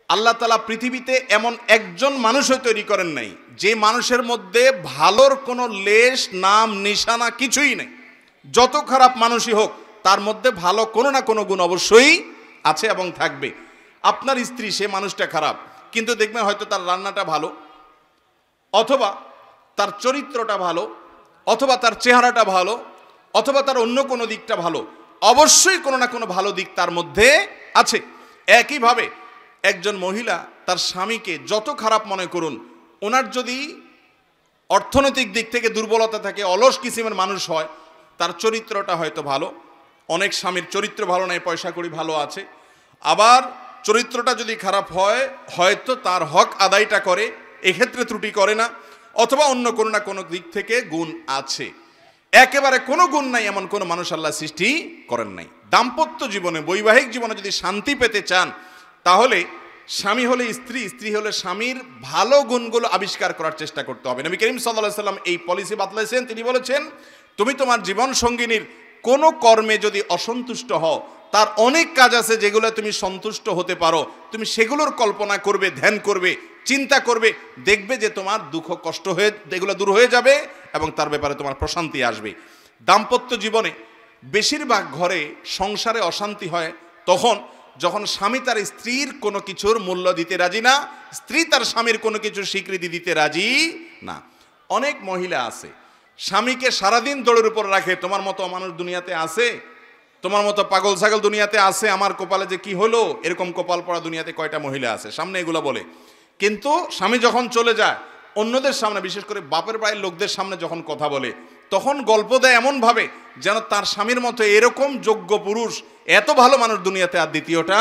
আল্লাহ তাআলা পৃথিবীতে এমন একজন মানুষও তৈরি করেন নাই যে মানুষের মধ্যে ভালোর কোনো লেশ নাম নিশানা কিছুই নেই। যত খারাপ মানুষই হোক তার মধ্যে ভালো কোনো না কোনো গুণ অবশ্যই আছে এবং থাকবে। আপনার স্ত্রী সে মানুষটা খারাপ, কিন্তু দেখবেন হয়তো তার রান্নাটা ভালো, অথবা তার চরিত্রটা ভালো, অথবা তার চেহারাটা ভালো, অথবা তার অন্য কোনো দিকটা ভালো। অবশ্যই কোনো না কোনো ভালো দিক তার মধ্যে আছে। একইভাবে একজন মহিলা তার স্বামীকে যত খারাপ মনে করুন, ওনার যদি অর্থনৈতিক দিক থেকে দুর্বলতা থাকে, অলস কিসিমের মানুষ হয়, তার চরিত্রটা হয়তো ভালো। অনেক স্বামীর চরিত্র ভালো নাই, পয়সা কড়ি ভালো আছে, আবার চরিত্রটা যদি খারাপ হয় হয়তো তার হক আদায়টা করে, এক্ষেত্রে ত্রুটি করে না, অথবা অন্য কোনো না কোনো দিক থেকে গুণ আছে। একেবারে কোনো গুণ নাই এমন কোনো মানুষ আল্লাহ সৃষ্টি করেন নাই। দাম্পত্য জীবনে, বৈবাহিক জীবনে যদি শান্তি পেতে চান, তাহলে স্বামী হলে স্ত্রী, স্ত্রী হলে স্বামীর ভালো গুণগুলো আবিষ্কার করার চেষ্টা করতে হবে। নবী করিম সাল্লাল্লাহু আলাইহি সাল্লাম এই পলিসি বাতলাইছেন। তিনি বলেছেন, তুমি তোমার জীবন সঙ্গিনীর কোনো কর্মে যদি অসন্তুষ্ট হও, তার অনেক কাজ আছে যেগুলো তুমি সন্তুষ্ট হতে পারো, তুমি সেগুলোর কল্পনা করবে, ধ্যান করবে, চিন্তা করবে, দেখবে যে তোমার দুঃখ কষ্ট হয়ে এগুলো দূর হয়ে যাবে এবং তার ব্যাপারে তোমার প্রশান্তি আসবে। দাম্পত্য জীবনে বেশিরভাগ ঘরে সংসারে অশান্তি হয় তখন যখন স্বামী তার স্ত্রীর কোনো কিছুর মূল্য দিতে রাজি না, স্ত্রী তার স্বামীর কোনো কিছুর স্বীকৃতি দিতে রাজি না। অনেক মহিলা আছে স্বামীকে সারাদিন দৌড়ের উপর রাখে, তোমার মতো মানুষ দুনিয়াতে আছে, তোমার মতো পাগল ছাগল দুনিয়াতে আছে, আমার কপালে যে কি হলো, এরকম কপাল পড়া দুনিয়াতে কয়টা মহিলা আছে, সামনে এগুলো বলে। কিন্তু স্বামী যখন চলে যায় অন্যদের সামনে, বিশেষ করে বাপের বাড়ির লোকদের সামনে যখন কথা বলে, তখন গল্প দেয় এমনভাবে যেন তার স্বামীর মতো এরকম যোগ্য পুরুষ, এত ভালো মানুষ দুনিয়াতে আর দ্বিতীয়টা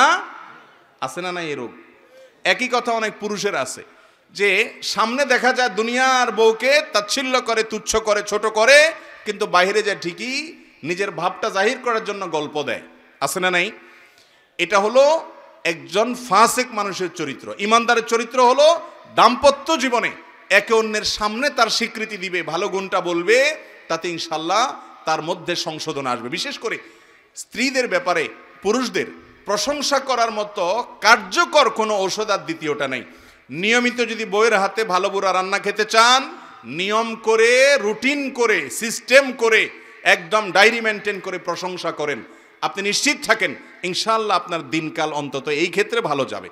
আছে না। নাই এরকম একই কথা অনেক পুরুষের আছে, যে সামনে দেখা যায় দুনিয়ার বউকে তাচ্ছিল্য করে, তুচ্ছ করে, ছোট করে, কিন্তু বাইরে যায় ঠিকই নিজের ভাবটা জাহির করার জন্য গল্প দেয়। আছে না নাই? এটা হলো একজন ফাসিক মানুষের চরিত্র। ইমানদারের চরিত্র হলো দাম্পত্য জীবনে একে অন্যের সামনে তার স্বীকৃতি দিবে, ভালো গুণটা বলবে, তাতে ইনশাল্লাহ তার মধ্যে সংশোধন আসবে। বিশেষ করে স্ত্রীদের ব্যাপারে পুরুষদের প্রশংসা করার মতো কার্যকর কোনো ঔষধ আর দ্বিতীয়টা নেই। নিয়মিত যদি বউয়ের হাতে ভালো বুড়া রান্না খেতে চান, নিয়ম করে, রুটিন করে, সিস্টেম করে, একদম ডায়েরি মেনটেন করে প্রশংসা করেন, আপনি নিশ্চিত থাকেন ইনশাআল্লাহ আপনার দিনকাল অন্তত এই ক্ষেত্রে ভালো যাবে।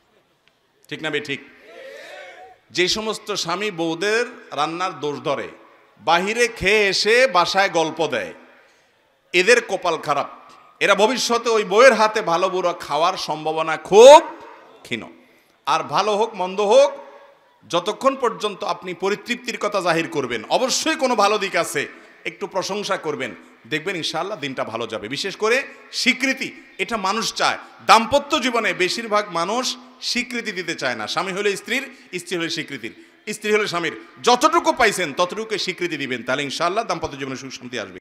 ঠিক না বে ঠিক? যে সমস্ত স্বামী বউদের রান্নার দোষ ধরে, বাহিরে খেয়ে এসে বাসায় গল্প দেয়, এদের কপাল খারাপ। এরা ভবিষ্যতে ওই বউয়ের হাতে ভালো বুড়ো খাওয়ার সম্ভাবনা খুব ক্ষীণ। আর ভালো হোক মন্দ হোক, যতক্ষণ পর্যন্ত আপনি পরিতৃপ্তির কথা জাহির করবেন, অবশ্যই কোনো ভালো দিক আছে, একটু প্রশংসা করবেন, দেখবেন ইনশাআল্লাহ দিনটা ভালো যাবে। বিশেষ করে স্বীকৃতি, এটা মানুষ চায়। দাম্পত্য জীবনে বেশিরভাগ মানুষ স্বীকৃতি দিতে চায় না। স্বামী হলে স্ত্রীর, স্ত্রী হলে স্বীকৃতির, স্ত্রী হলে স্বামীর। যতটুকু পাইছেন ততটুকু স্বীকৃতি দিবেন, তাহলে ইনশাআল্লাহ দাম্পত্য জীবনে সুখ শান্তি আসবে।